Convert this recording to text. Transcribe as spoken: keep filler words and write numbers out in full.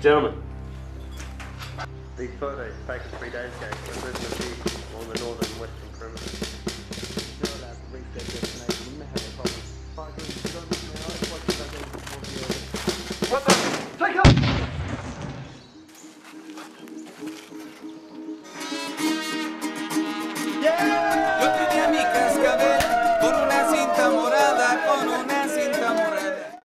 Gentlemen. These photos taken three days ago were moving the vehicle on the northern and western perimeter. You're allowed to reach their destination. You may have a problem. Fire, you don't know, I just want to go to the What the